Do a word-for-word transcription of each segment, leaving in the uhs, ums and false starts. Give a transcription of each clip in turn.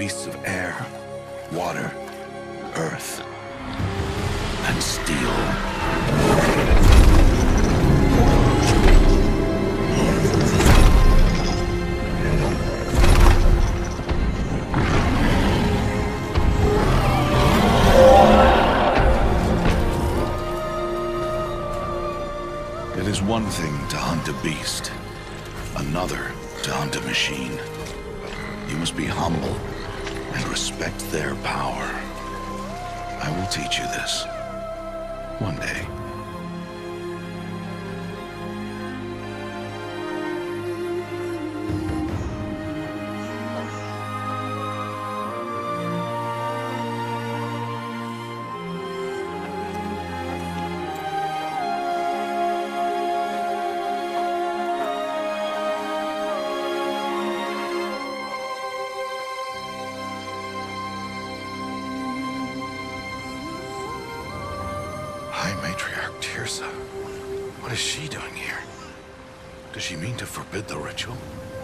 beasts of air, water, earth, and steel. It is one thing to hunt a beast, another to hunt a machine. You must be humble and respect their power. I will teach you this one day. What is she doing here? Does she mean to forbid the ritual?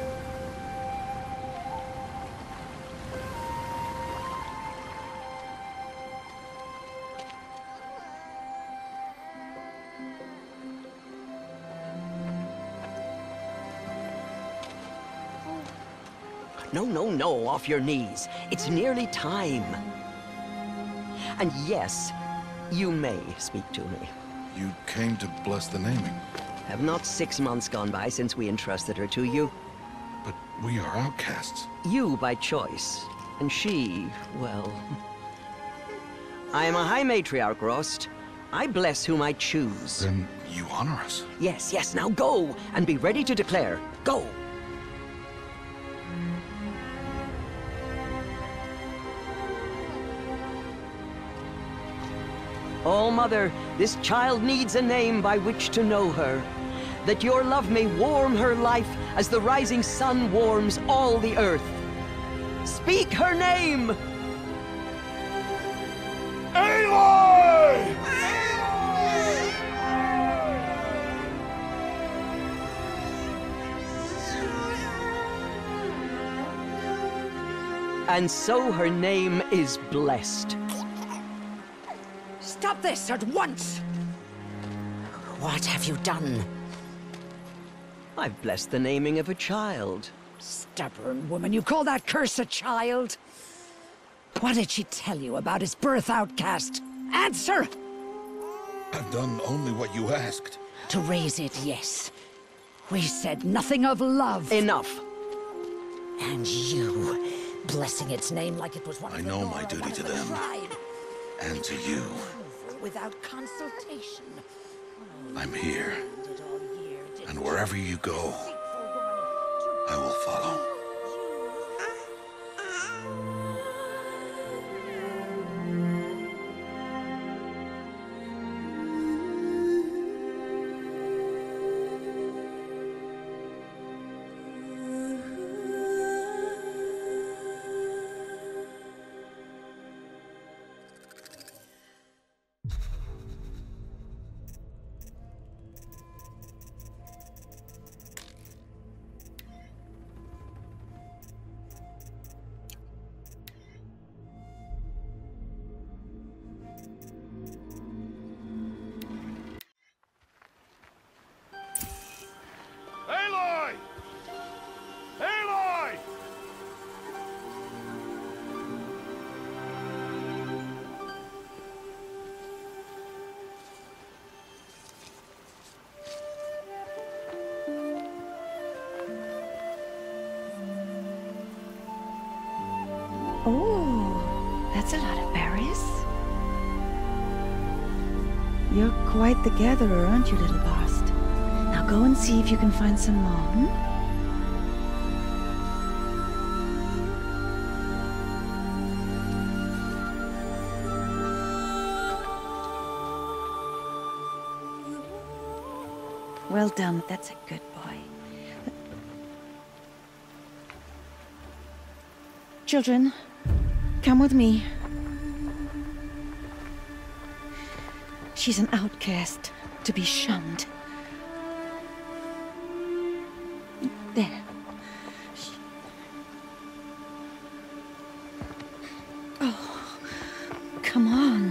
No, no, no, off your knees. It's nearly time. And yes, you may speak to me. You came to bless the naming. Have not six months gone by since we entrusted her to you? But we are outcasts. You by choice, and she, well... I am a High Matriarch, Rost. I bless whom I choose. Then you honor us. Yes, yes, now go, and be ready to declare. Go! Oh, Mother, this child needs a name by which to know her. That your love may warm her life as the rising sun warms all the earth. Speak her name! Aloy! And so her name is blessed. Stop this at once! What have you done? I've blessed the naming of a child. Stubborn woman, you call that curse a child? What did she tell you about his birth, outcast? Answer! I've done only what you asked. To raise it, yes. We said nothing of love. Enough. And you, blessing its name like it was one I of know the my Nora, duty one to of the them. tribe. And to you. Without consultation. I'm here. And wherever you go, I will follow. Aloy! Aloy! Oh, that's a lot of berries. You're quite the gatherer, aren't you, little Bast? Now go and see if you can find some more, hmm? Well done, that's a good boy. Children, come with me. She's an outcast, to be shunned. There. Come on.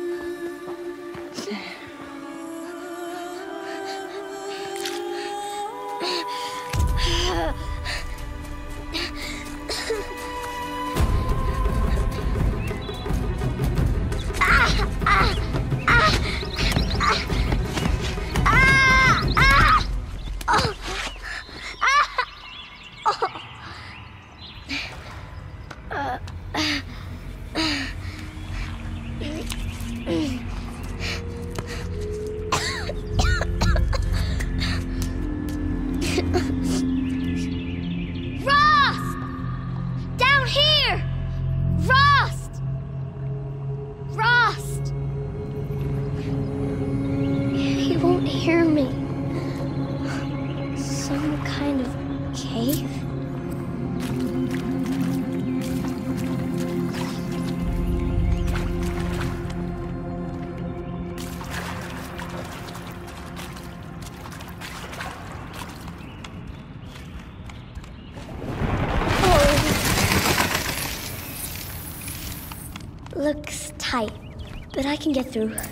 Looks tight, but I can get through.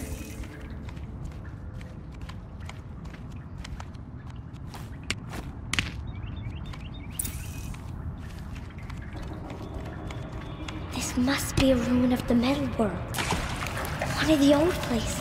This must be a ruin of the metal world. One of the old places.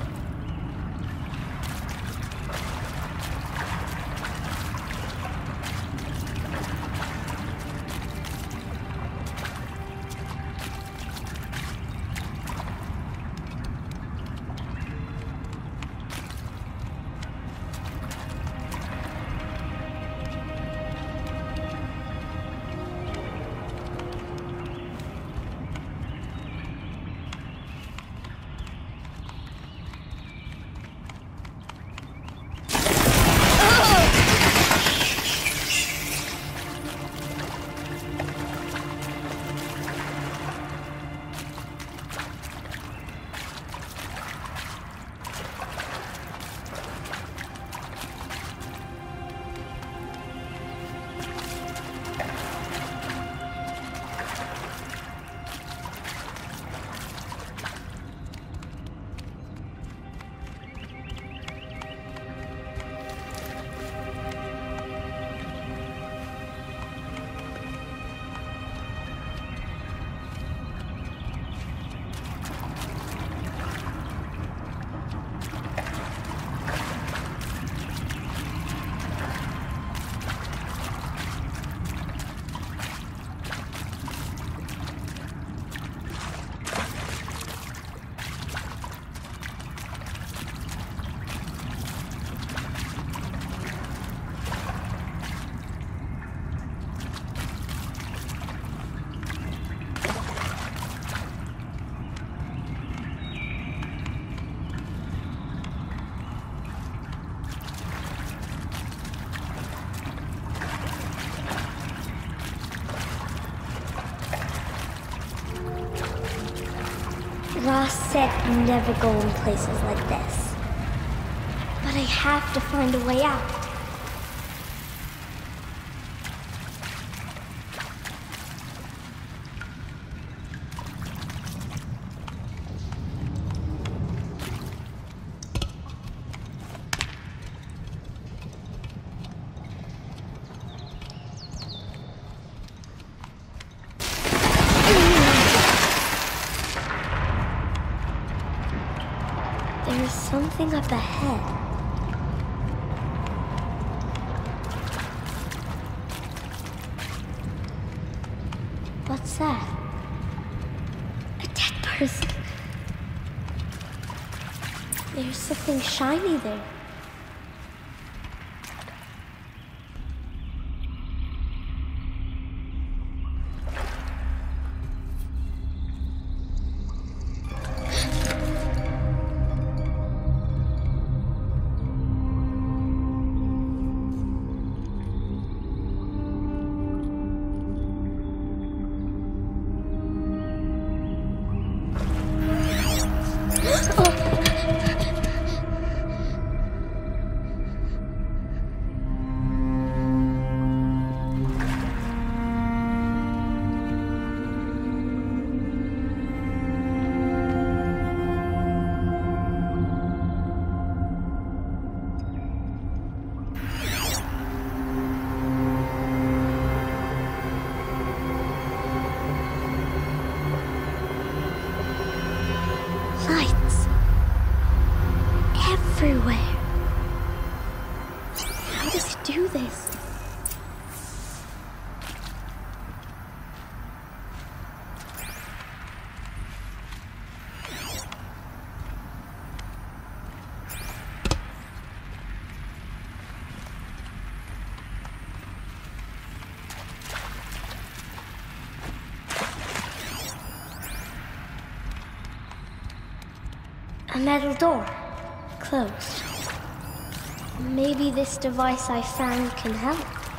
Ross said never go in places like this. But I have to find a way out. There's something up ahead. What's that? A dead person. There's something shiny there. Lights. Everywhere. How does he do this? A metal door. Closed. Maybe this device I found can help.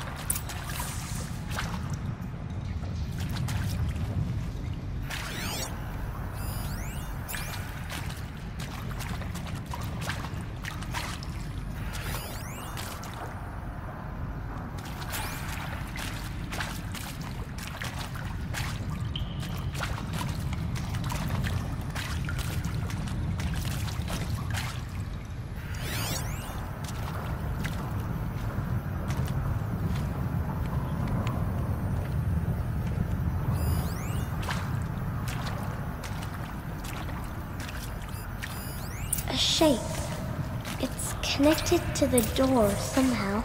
A shape. It's connected to the door somehow.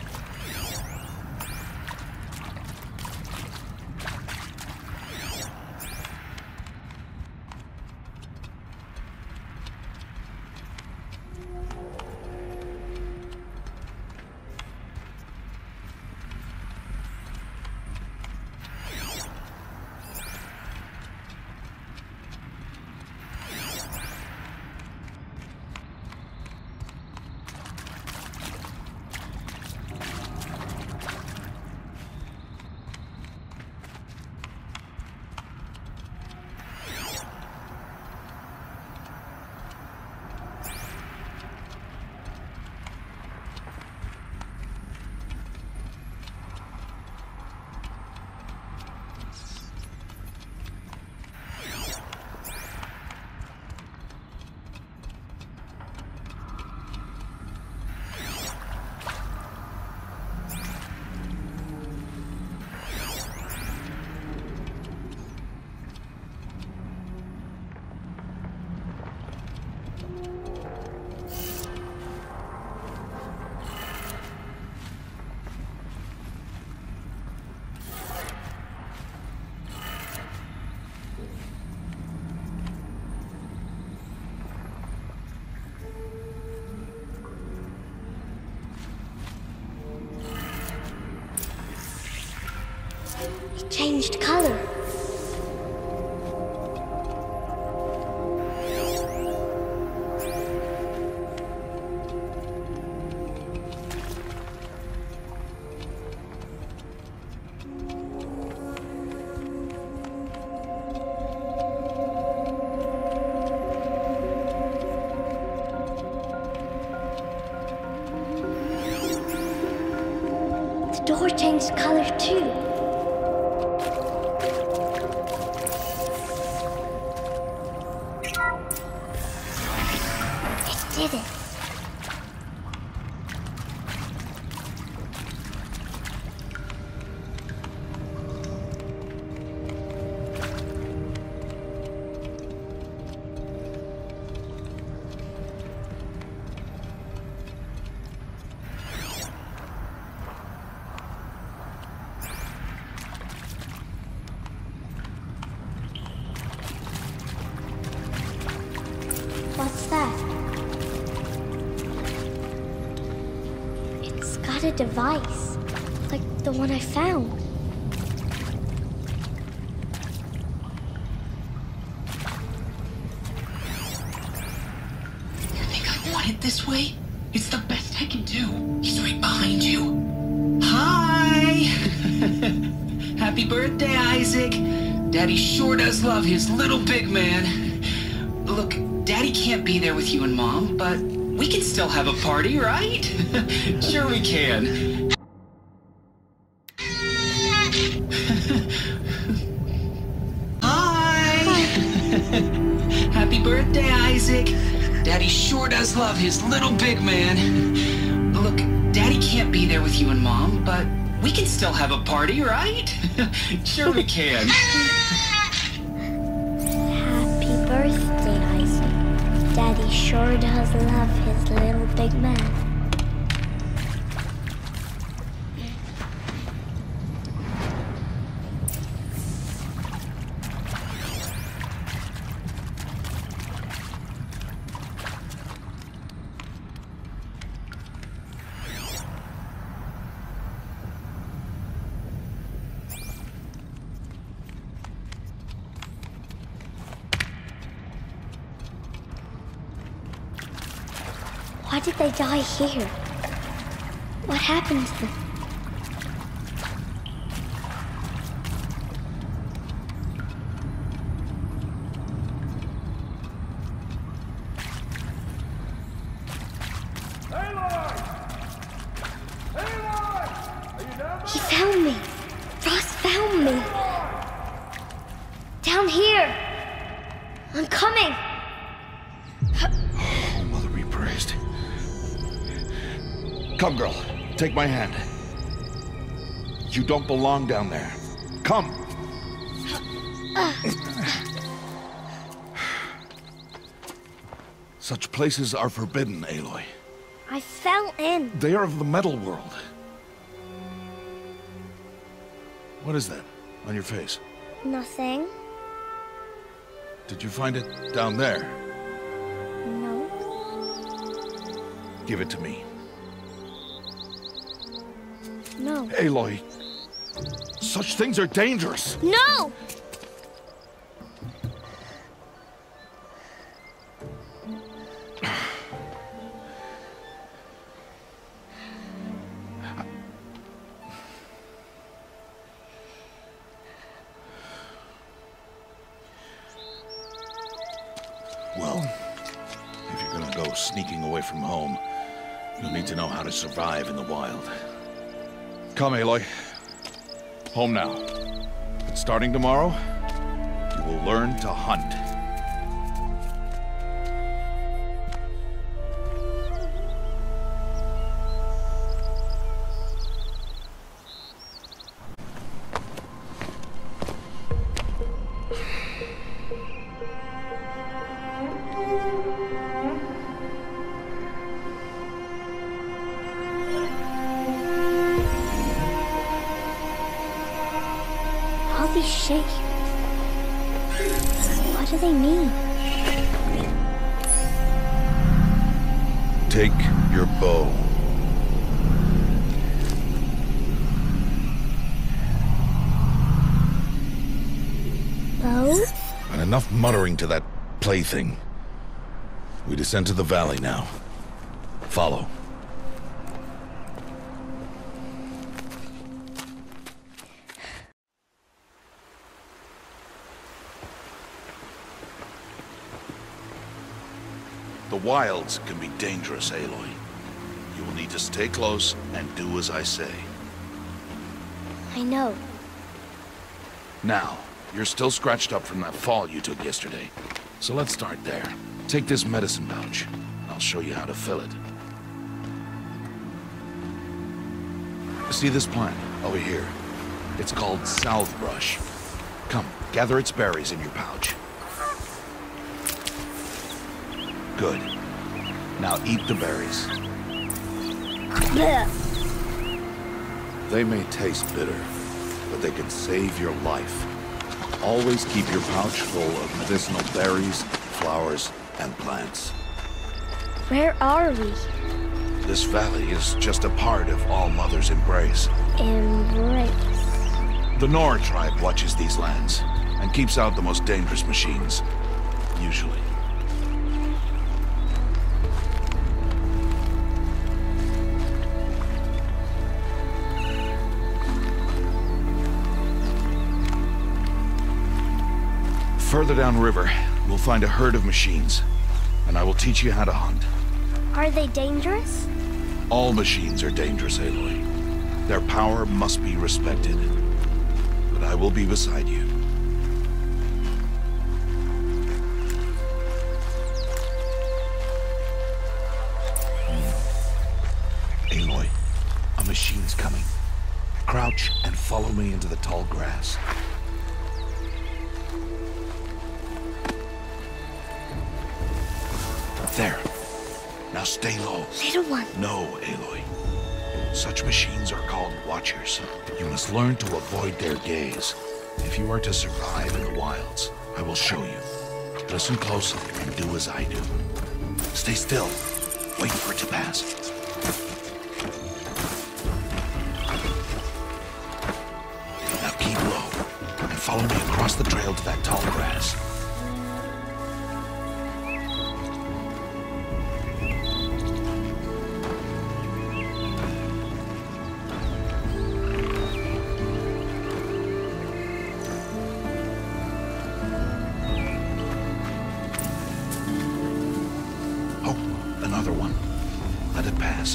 It changed color. The door changed color too. Did it. What's that? A device, like the one I found. You think I want it this way? It's the best I can do. He's right behind you. Hi! Happy birthday, Isaac. Daddy sure does love his little big man. Look, Daddy can't be there with you and Mom, but we can still have a party, right? Sure we can. Hi! Happy birthday, Isaac. Daddy sure does love his little big man. Look, Daddy can't be there with you and Mom, but we can still have a party, right? Sure we can. Happy birthday, Isaac. sure does love his little big man. Why did they die here? What happened to them? Aloy! Aloy! Are you down there? He found me. Ross found me. Down here. I'm coming. Oh, Mother be praised. Come, girl. Take my hand. You don't belong down there. Come. Such places are forbidden, Aloy. I fell in. They are of the metal world. What is that on your face? Nothing. Did you find it down there? No. Give it to me. No. Aloy, such things are dangerous. No! Well, if you're gonna go sneaking away from home, you'll need to know how to survive in the wild. Come, Aloy. Home now. But starting tomorrow, you will learn to hunt. All these shapes. What do they mean? Take your bow. Bow? And enough muttering to that plaything. We descend to the valley now. Follow. The wilds can be dangerous, Aloy. You will need to stay close and do as I say. I know. Now, you're still scratched up from that fall you took yesterday. So let's start there. Take this medicine pouch. I'll show you how to fill it. See this plant over here? It's called southbrush. Come, gather its berries in your pouch. Good. Now eat the berries. Blech. They may taste bitter, but they can save your life. Always keep your pouch full of medicinal berries, flowers, and plants. Where are we? This valley is just a part of All Mother's embrace. Embrace. The Nora tribe watches these lands and keeps out the most dangerous machines, usually. Further downriver, we'll find a herd of machines, and I will teach you how to hunt. Are they dangerous? All machines are dangerous, Aloy. Their power must be respected. But I will be beside you. Aloy, a machine's coming. Crouch and follow me into the tall grass. There. Now stay low. Little one. No, Aloy. Such machines are called watchers. You must learn to avoid their gaze. If you are to survive in the wilds, I will show you. Listen closely and do as I do. Stay still. Wait for it to pass. Now keep low and follow me across the trail to that tall grass. Another one. Let it pass.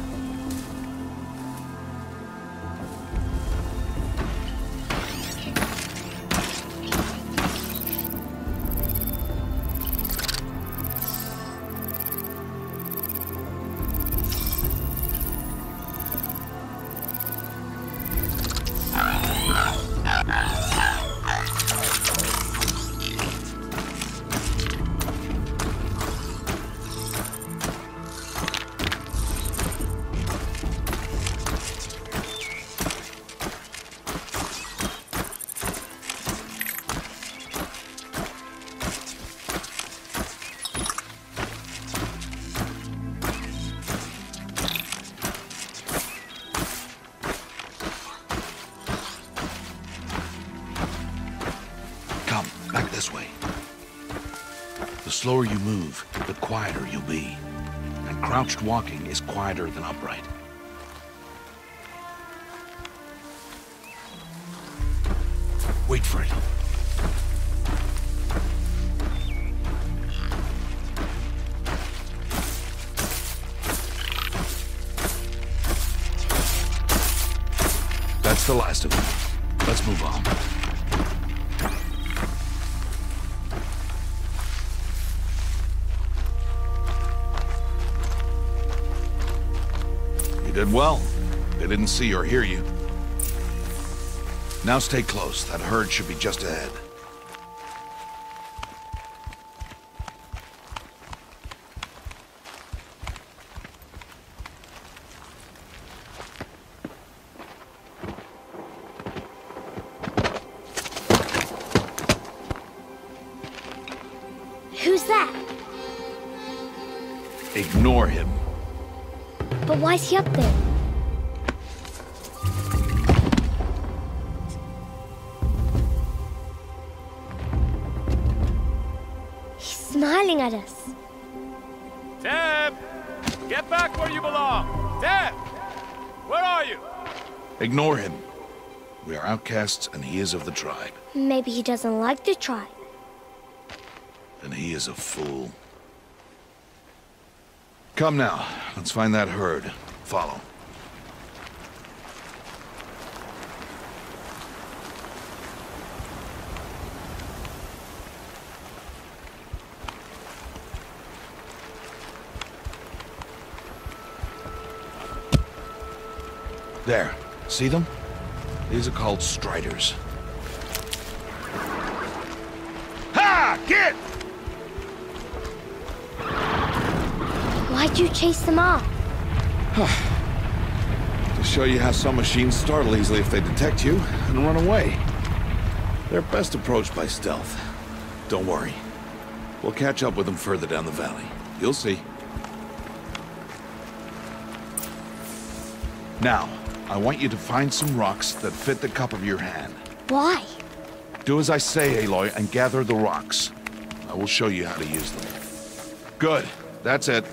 Come, back this way. The slower you move, the quieter you'll be. And crouched walking is quieter than upright. Wait for it. That's the last of them. Let's move on. You did well. They didn't see or hear you. Now stay close. That herd should be just ahead. Who's that? Ignore him. But why's he up there? He's smiling at us. Deb! Get back where you belong! Deb! Where are you? Ignore him. We are outcasts and he is of the tribe. Maybe he doesn't like the tribe. Then he is a fool. Come now, let's find that herd. Follow. There, see them? These are called striders. Ha! Get! Why'd you chase them off? To show you how some machines startle easily if they detect you and run away. They're best approached by stealth. Don't worry. We'll catch up with them further down the valley. You'll see. Now, I want you to find some rocks that fit the cup of your hand. Why? Do as I say, Aloy, and gather the rocks. I will show you how to use them. Good. That's it.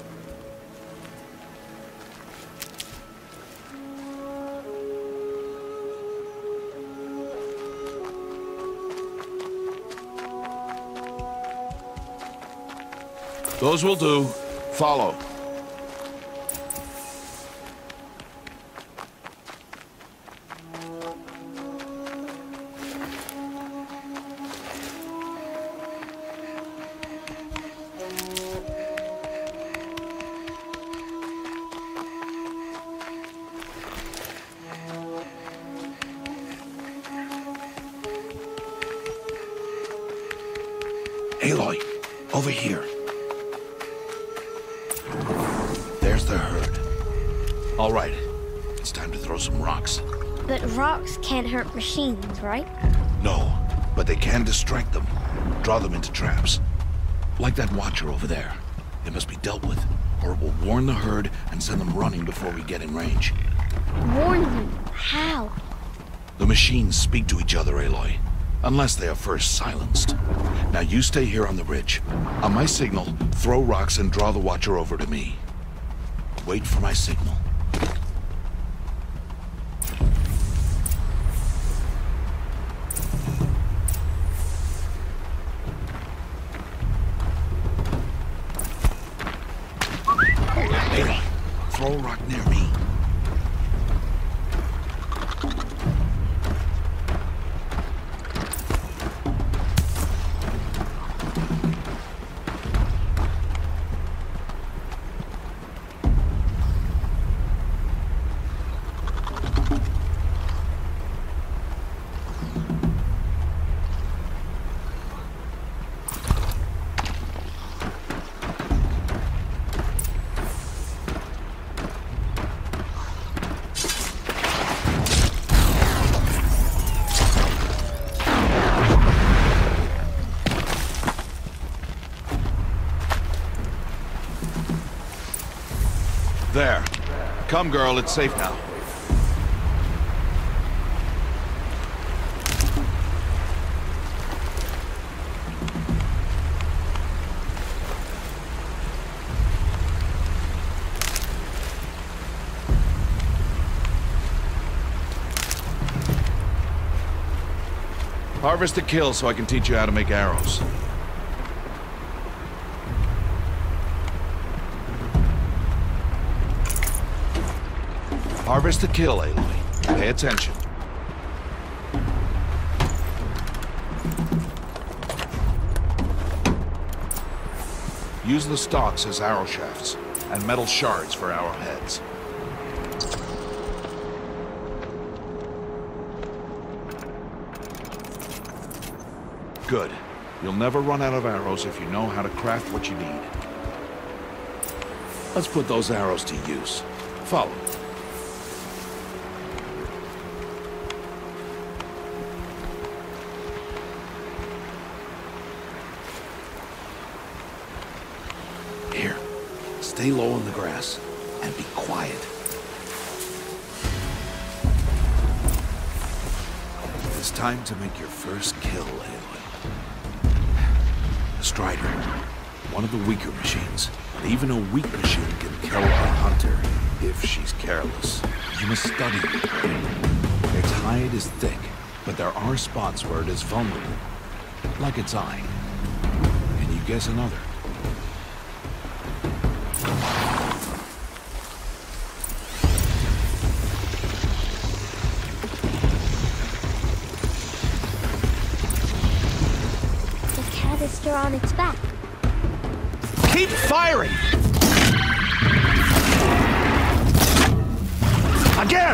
Those will do. Follow. Aloy, over here. There's the herd. All right, it's time to throw some rocks. But rocks can't hurt machines, right? No, but they can distract them. Draw them into traps. Like that watcher over there. It must be dealt with, or it will warn the herd and send them running before we get in range. Warn them? How? The machines speak to each other, Aloy. Unless they are first silenced. Now you stay here on the ridge. On my signal, throw rocks and draw the watcher over to me. Wait for my signal. Aloy, throw a rock near me. There. Come, girl, it's safe now. Harvest a kill so I can teach you how to make arrows. Harvest the kill, Aloy. Pay attention. Use the stalks as arrow shafts, and metal shards for arrowheads. Good. You'll never run out of arrows if you know how to craft what you need. Let's put those arrows to use. Follow. Here, stay low on the grass and be quiet. It's time to make your first kill, Aloy. The Strider, one of the weaker machines. But even a weak machine can kill a hunter if she's careless. You must study it. Its hide is thick, but there are spots where it is vulnerable, like its eye. Can you guess another? On its back. Keep firing! Again!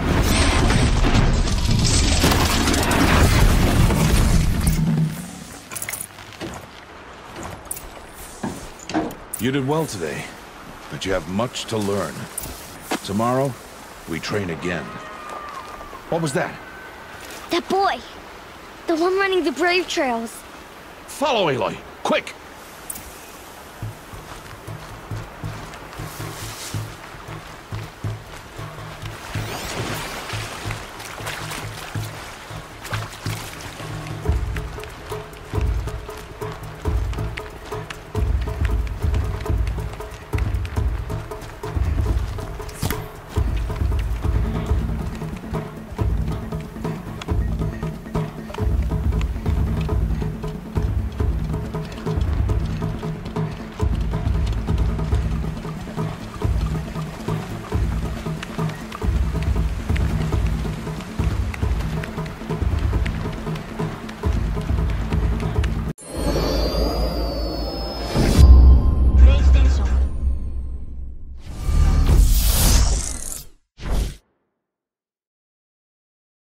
You did well today, but you have much to learn. Tomorrow, we train again. What was that? That boy! The one running the brave trails. Follow Aloy! Quick!